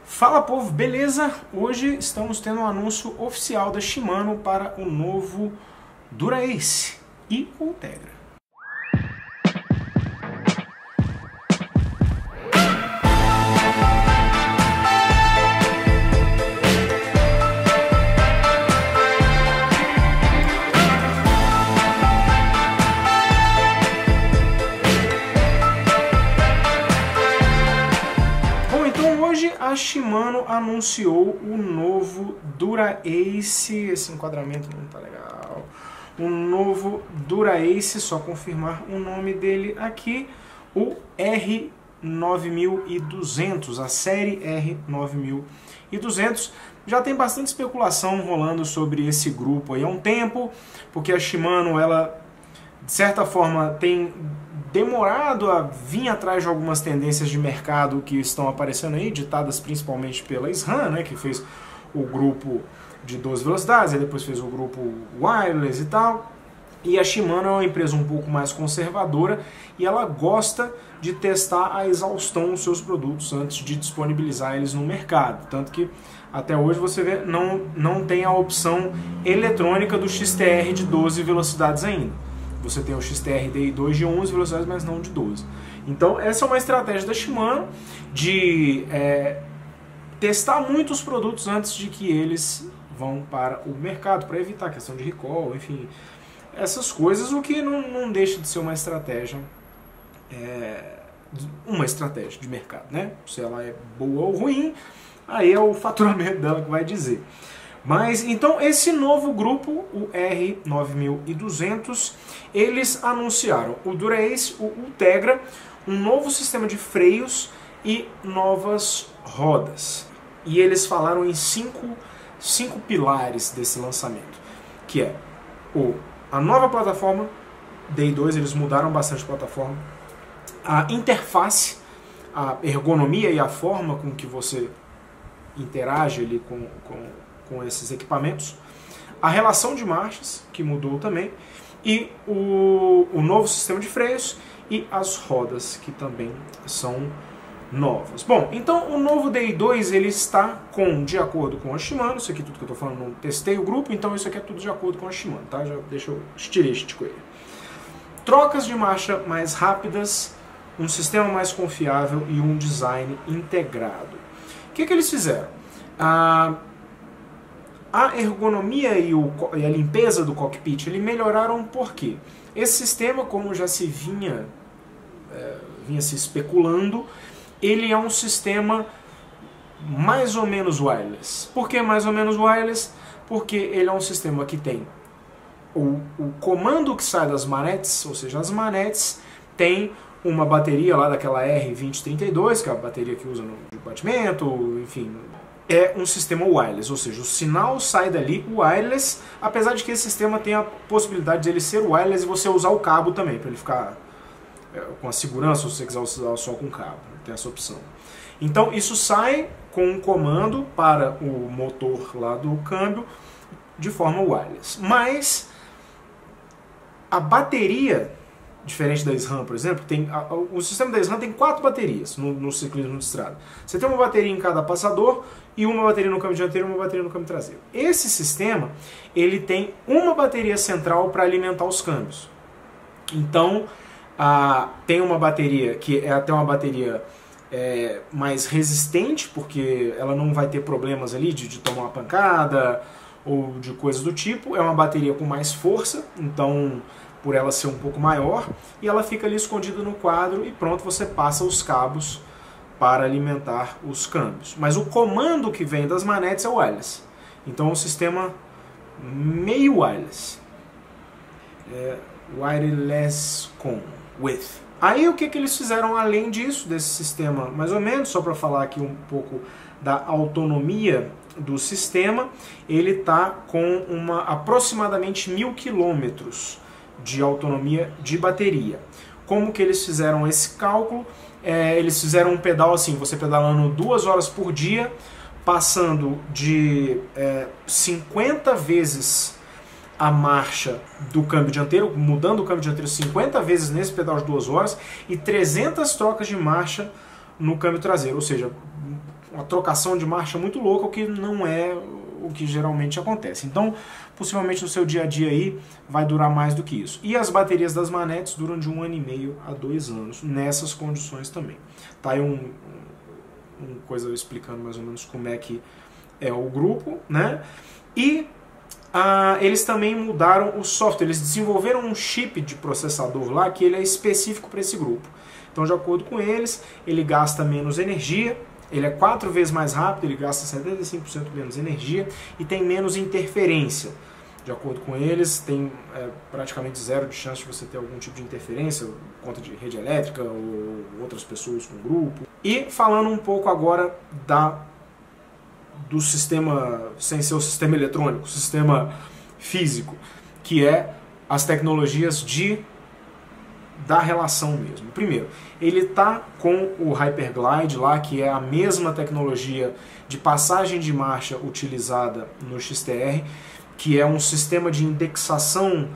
Fala povo, beleza? Hoje estamos tendo um anúncio oficial da Shimano para o novo Dura-Ace e Ultegra. Hoje a Shimano anunciou o novo Dura-Ace, esse enquadramento não tá legal, o novo Dura-Ace, só confirmar o nome dele aqui, o R9200, a série R9200. Já tem bastante especulação rolando sobre esse grupo aí há um tempo, porque a Shimano, ela de certa forma tem demorado a vir atrás de algumas tendências de mercado que estão aparecendo aí, ditadas principalmente pela SRAM, né, que fez o grupo de 12 velocidades, e depois fez o grupo wireless e tal. E a Shimano é uma empresa um pouco mais conservadora e ela gosta de testar a exaustão os seus produtos antes de disponibilizar eles no mercado. Tanto que até hoje você vê, não tem a opção eletrônica do XTR de 12 velocidades ainda. Você tem o XTR Di2 de 11 velocidades, mas não de 12. Então essa é uma estratégia da Shimano de testar muitos produtos antes de que eles vão para o mercado, para evitar a questão de recall, enfim, essas coisas, o que não deixa de ser uma estratégia de mercado, né? Se ela é boa ou ruim, aí é o faturamento dela que vai dizer. Mas então esse novo grupo, o R9200, eles anunciaram o Dura-Ace, o Ultegra, um novo sistema de freios e novas rodas. E eles falaram em cinco pilares desse lançamento, que é a nova plataforma Di2, eles mudaram bastante a plataforma, a interface, a ergonomia e a forma com que você interage ali com esses equipamentos, a relação de marchas, que mudou também, e o novo sistema de freios e as rodas, que também são novas. Bom, então o novo Di2 ele está de acordo com a Shimano, isso aqui tudo que eu estou falando, não testei o grupo, então isso aqui é tudo de acordo com a Shimano, tá? Já deixa eu estirar este coelho. Trocas de marcha mais rápidas, um sistema mais confiável e um design integrado. O que eles fizeram? A ergonomia e a limpeza do cockpit ele melhoraram por quê? Esse sistema, como já se vinha se especulando, ele é um sistema mais ou menos wireless. Por que mais ou menos wireless? Porque ele é um sistema que tem o comando que sai das manetes, ou seja, as manetes tem uma bateria lá daquela R2032, que é a bateria que usa no batimento, enfim. É um sistema wireless, ou seja, o sinal sai dali wireless, apesar de que esse sistema tem a possibilidade de ele ser wireless e você usar o cabo também, para ele ficar com a segurança, se você quiser usar só com cabo, tem essa opção. Então isso sai com um comando para o motor lá do câmbio de forma wireless. Mas a bateria, diferente da SRAM, por exemplo, o sistema da SRAM tem 4 baterias no ciclismo de estrada. Você tem uma bateria em cada passador e uma bateria no câmbio dianteiro e uma bateria no câmbio traseiro. Esse sistema ele tem uma bateria central para alimentar os câmbios. Então, tem uma bateria que é até uma bateria mais resistente, porque ela não vai ter problemas ali de tomar uma pancada ou de coisas do tipo. É uma bateria com mais força, então por ela ser um pouco maior, e ela fica ali escondida no quadro e pronto, você passa os cabos para alimentar os câmbios. Mas o comando que vem das manetes é wireless. Então é um sistema meio wireless. Wireless with. Aí o que eles fizeram além disso, desse sistema mais ou menos, só para falar aqui um pouco da autonomia do sistema, ele está com aproximadamente 1000 quilômetros de autonomia de bateria. Como que eles fizeram esse cálculo? Eles fizeram um pedal assim, você pedalando 2 horas por dia, passando de 50 vezes a marcha do câmbio dianteiro, mudando o câmbio dianteiro 50 vezes nesse pedal de 2 horas, e 300 trocas de marcha no câmbio traseiro, ou seja, uma trocação de marcha muito louca, o que não é o que geralmente acontece. Então, possivelmente no seu dia a dia aí vai durar mais do que isso. E as baterias das manetes duram de 1 ano e meio a 2 anos, nessas condições também. Tá aí uma coisa explicando mais ou menos como é que é o grupo, né? E eles também mudaram o software, eles desenvolveram um chip de processador lá que ele é específico para esse grupo. Então, de acordo com eles, ele gasta menos energia, ele é 4 vezes mais rápido, ele gasta 75% menos energia e tem menos interferência. De acordo com eles, tem praticamente zero de chance de você ter algum tipo de interferência, por conta de rede elétrica ou outras pessoas com o grupo. E falando um pouco agora do sistema, sem ser o sistema eletrônico, o sistema físico, que é as tecnologias da relação mesmo. Primeiro, ele está com o Hyperglide lá, que é a mesma tecnologia de passagem de marcha utilizada no XTR, que é um sistema de indexação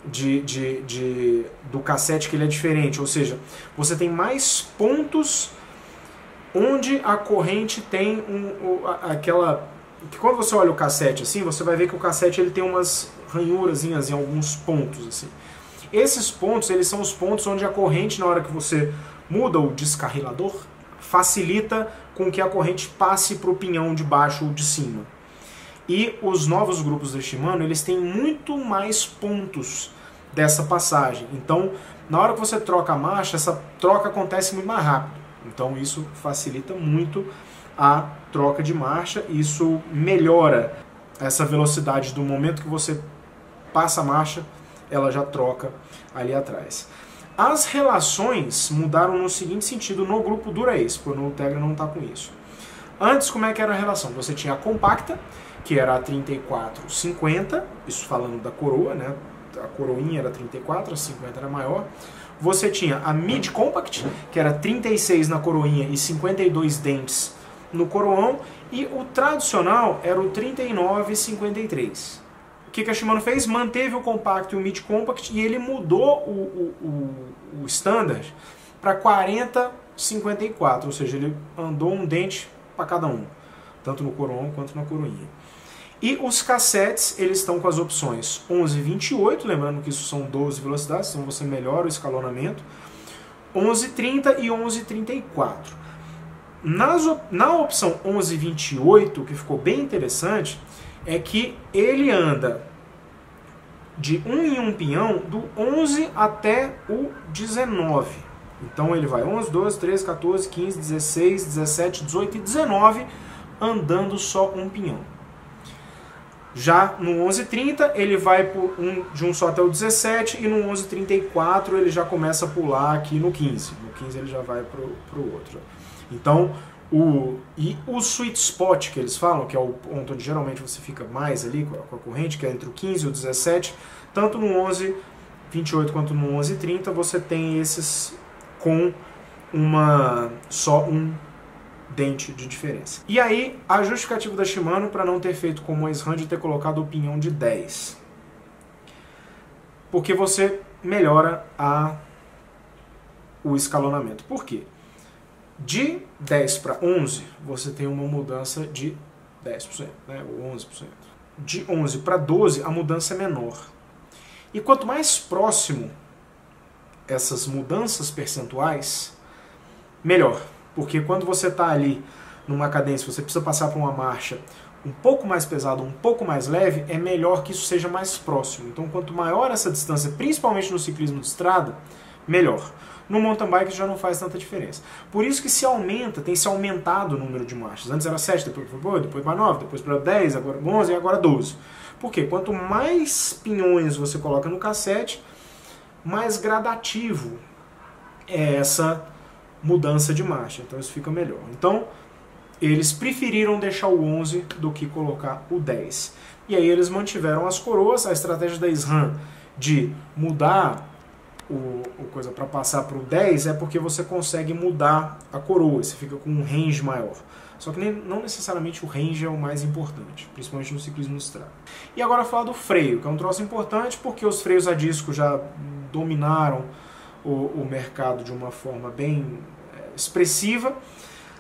do cassete que ele é diferente, ou seja, você tem mais pontos onde a corrente tem aquela... que quando você olha o cassete assim, você vai ver que o cassete ele tem umas ranhurazinhas em alguns pontos assim. Esses pontos, eles são os pontos onde a corrente, na hora que você muda o descarrilador, facilita com que a corrente passe para o pinhão de baixo ou de cima. E os novos grupos da Shimano, eles têm muito mais pontos dessa passagem. Então, na hora que você troca a marcha, essa troca acontece muito mais rápido. Então, isso facilita muito a troca de marcha, isso melhora essa velocidade do momento que você passa a marcha, ela já troca ali atrás. As relações mudaram no seguinte sentido no grupo Dura-Ace, porque no Ultegra não está com isso. Antes, como é que era a relação? Você tinha a compacta, que era a 34-50, isso falando da coroa, né? A coroinha era 34, a 50 era maior. Você tinha a Mid Compact, que era 36 na coroinha e 52 dentes no coroão. E o tradicional era o 39-53. O que a Shimano fez? Manteve o Compact e o Mid Compact e ele mudou o Standard para 40-54, ou seja, ele andou um dente para cada um, tanto no coroão quanto na coroinha. E os cassetes, eles estão com as opções 11-28, lembrando que isso são 12 velocidades, então você melhora o escalonamento, 11-30 e 11-34. Na opção 11-28, que ficou bem interessante, é que ele anda de um em um pinhão do 11 até o 19. Então ele vai 11, 12, 13, 14, 15, 16, 17, 18 e 19 andando só um pinhão. Já no 11:30 ele vai de um só até o 17 e no 11:34 ele já começa a pular aqui no 15. No 15 ele já vai para o outro. Então o sweet spot que eles falam, que é o ponto onde geralmente você fica mais ali com a corrente, que é entre o 15 e o 17, tanto no 11:28 quanto no 11:30 você tem esses com só um dente de diferença. E aí, a justificativa da Shimano para não ter feito como a SRAM de ter colocado o pinhão de 10. Porque você melhora o escalonamento. Por quê? De 10 para 11, você tem uma mudança de 10%, né, ou 11%. De 11 para 12, a mudança é menor. E quanto mais próximo essas mudanças percentuais, melhor. Porque quando você está ali numa cadência, você precisa passar por uma marcha um pouco mais pesada, um pouco mais leve, é melhor que isso seja mais próximo. Então, quanto maior essa distância, principalmente no ciclismo de estrada, melhor. No mountain bike já não faz tanta diferença. Por isso que tem se aumentado o número de marchas. Antes era 7, depois para 9, depois para 10, agora 11 e agora 12. Por quê? Quanto mais pinhões você coloca no cassete, mais gradativo é essa mudança de marcha, então isso fica melhor. Então, eles preferiram deixar o 11 do que colocar o 10. E aí eles mantiveram as coroas, a estratégia da SRAM de mudar o coisa para passar para o 10 é porque você consegue mudar a coroa, você fica com um range maior. Só que não necessariamente o range é o mais importante, principalmente no ciclismo de estrada. E agora falar do freio, que é um troço importante porque os freios a disco já dominaram o mercado de uma forma bem expressiva.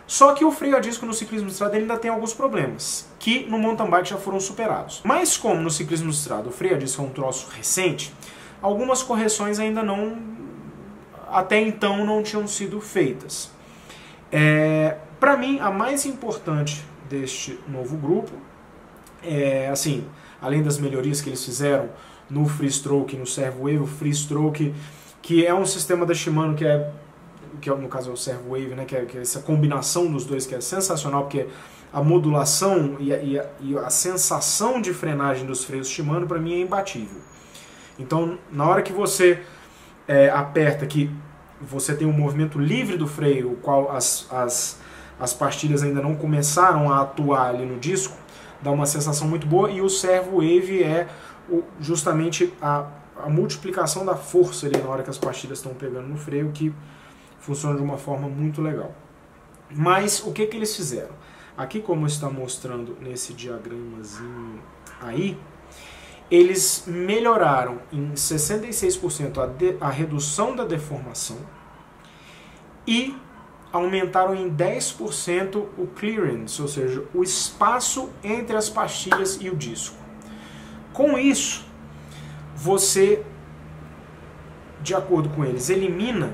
Só que o freio a disco no ciclismo de estrada ele ainda tem alguns problemas, que no mountain bike já foram superados. Mas como no ciclismo de estrada o freio a disco é um troço recente, algumas correções ainda não, até então, não tinham sido feitas. Para mim, a mais importante deste novo grupo, assim, além das melhorias que eles fizeram no Freestroke e no Servowave, o Freestroke, que é um sistema da Shimano que no caso é o Servowave, né, que é essa combinação dos dois que é sensacional, porque a modulação e a sensação de frenagem dos freios Shimano para mim é imbatível. Então, na hora que você aperta, que você tem um movimento livre do freio, o qual as pastilhas ainda não começaram a atuar ali no disco, dá uma sensação muito boa, e o Servowave é justamente a multiplicação da força ali na hora que as pastilhas estão pegando no freio, que funciona de uma forma muito legal. Mas o que eles fizeram? Aqui, como está mostrando nesse diagramazinho aí, eles melhoraram em 66% a redução da deformação e aumentaram em 10% o clearance, ou seja, o espaço entre as pastilhas e o disco. Com isso, você, de acordo com eles, elimina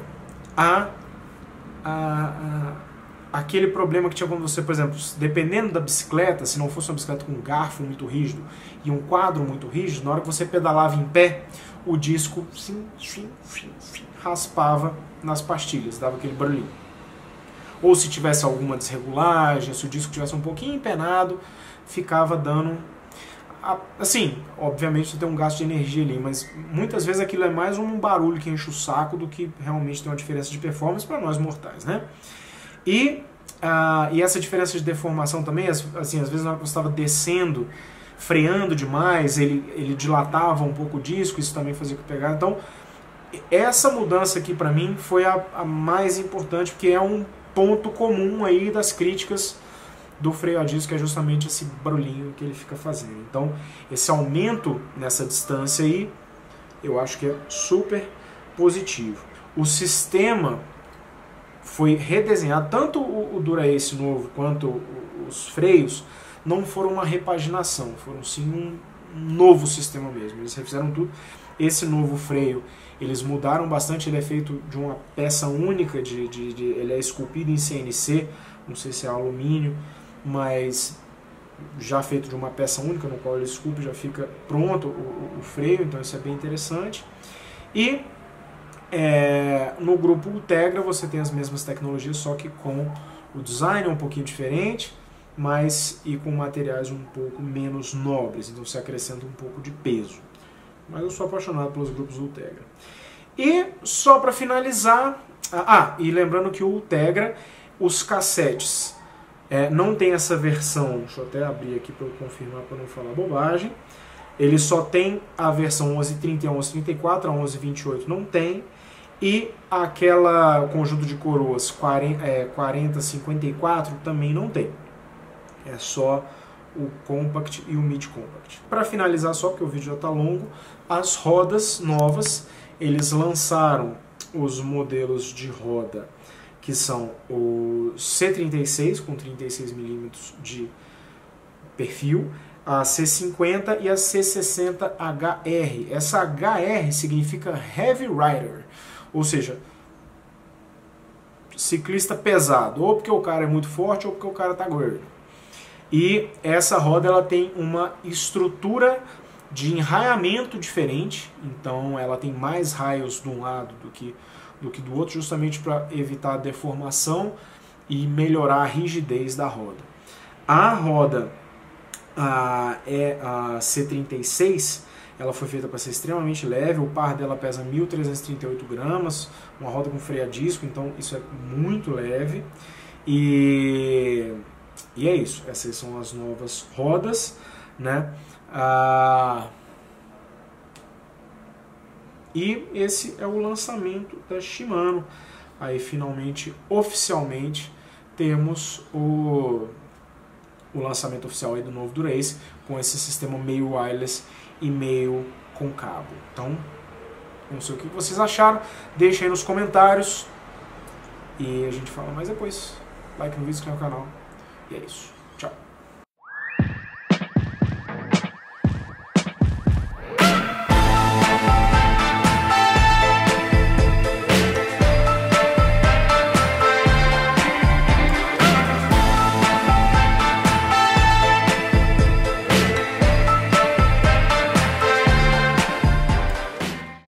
aquele problema que tinha quando você, por exemplo, dependendo da bicicleta, se não fosse uma bicicleta com um garfo muito rígido e um quadro muito rígido, na hora que você pedalava em pé, o disco raspava nas pastilhas, dava aquele barulhinho. Ou se tivesse alguma desregulagem, se o disco tivesse um pouquinho empenado, ficava dando... Assim, obviamente você tem um gasto de energia ali, mas muitas vezes aquilo é mais um barulho que enche o saco do que realmente tem uma diferença de performance para nós mortais, né? E essa diferença de deformação também, assim, às vezes na hora que você estava descendo, freando demais, ele dilatava um pouco o disco, isso também fazia com que pegar. Então, essa mudança aqui para mim foi a mais importante, porque é um ponto comum aí das críticas do freio a disco, que é justamente esse barulhinho que ele fica fazendo. Então, esse aumento nessa distância aí, eu acho que é super positivo. O sistema foi redesenhado, tanto o Dura-Ace novo quanto os freios não foram uma repaginação, foram sim um novo sistema mesmo. Eles refizeram tudo. Esse novo freio, eles mudaram bastante, ele é feito de uma peça única, ele é esculpido em CNC, não sei se é alumínio, mas já feito de uma peça única, no qual ele esculpe, já fica pronto o freio, então isso é bem interessante. E no grupo Ultegra você tem as mesmas tecnologias, só que com o design um pouquinho diferente, mas e com materiais um pouco menos nobres, então se acrescenta um pouco de peso. Mas eu sou apaixonado pelos grupos Ultegra. E só para finalizar, e lembrando que o Ultegra, os cassetes, não tem essa versão, deixa eu até abrir aqui para eu confirmar para não falar bobagem, ele só tem a versão 1130 e 1134, a 1128 não tem, e aquela conjunto de coroas 4054 também não tem, é só o Compact e o Mid Compact. Para finalizar só, porque o vídeo já está longo, as rodas novas, eles lançaram os modelos de roda que são o C36 com 36 mm de perfil, a C50 e a C60HR. Essa HR significa Heavy Rider, ou seja, ciclista pesado, ou porque o cara é muito forte ou porque o cara está gordo. E essa roda ela tem uma estrutura de enraiamento diferente, então ela tem mais raios de um lado do que do outro, justamente para evitar a deformação e melhorar a rigidez da roda. A roda a C36, ela foi feita para ser extremamente leve, o par dela pesa 1.338 gramas, uma roda com freio a disco, então isso é muito leve. E é isso, essas são as novas rodas, né? E esse é o lançamento da Shimano. Aí finalmente, oficialmente, temos o lançamento oficial aí do novo Dura-Ace, com esse sistema meio wireless e meio com cabo. Então, não sei o que vocês acharam, deixem aí nos comentários e a gente fala mais depois. like no vídeo, inscreve no canal. E é isso. Tchau.